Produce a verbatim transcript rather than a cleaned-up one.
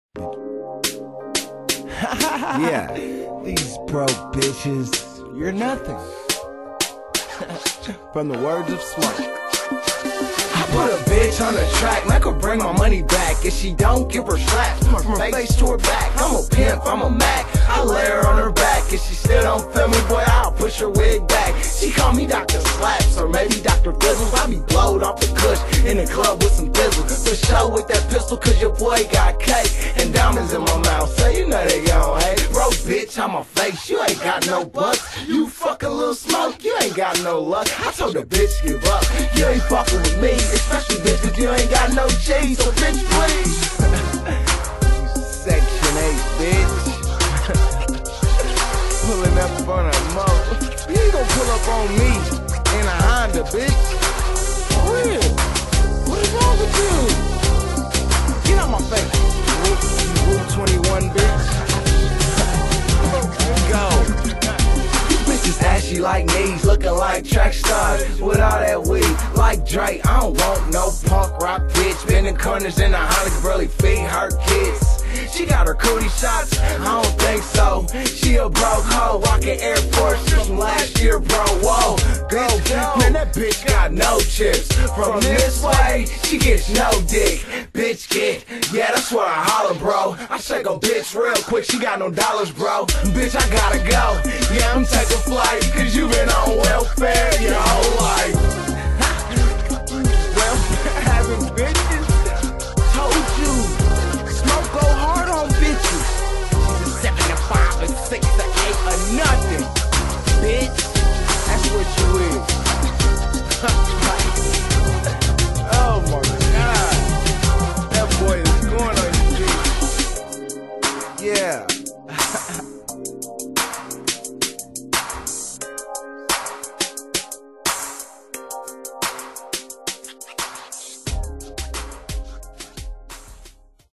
Yeah, these broke bitches, you're nothing. From the words of Smoke. I put a bitch on the track, make her bring my money back. If she don't, give her slaps from her face to her back. I'm a pimp, I'm a Mac, I lay her on her back. If she still don't feel me, boy, I'll push her wig back. She call me Doctor Slaps, or maybe Doctor Fizzles. I be blowed off the kush in the club with some thizzles. For show with that pistol, cause your boy got cake and diamonds in my mouth, so you know they gon' hate. Bro, bitch, on my face, you ain't got no bucks. You fucking little Smoke, you ain't got no luck. I told the bitch, give up, you ain't fucking with me. Especially bitch, cause you ain't got no cheese, so bitch, please. Section eight, bitch. Pulling up on a mo. You ain't gon' pull up on me in a Honda, bitch. For real. What is wrong with you? Get out my face. Rule twenty-one, bitch. Let's go. Bitches ashy like knees, looking like track stars with all that weed. Like Drake, I don't want no punk rock bitch. Bending corners in the Honda, burly feet hurt kids. She got her cootie shots, I don't think so. She a broke hoe, rockin' Air Force from last year, bro. Whoa, go, man, that bitch got no chips. From this way, she gets no dick. Bitch get, yeah, that's what I holler, bro. I shake a bitch real quick, she got no dollars, bro. Bitch, I gotta go, yeah, I'm taking flight, cause you been on welfare your whole life.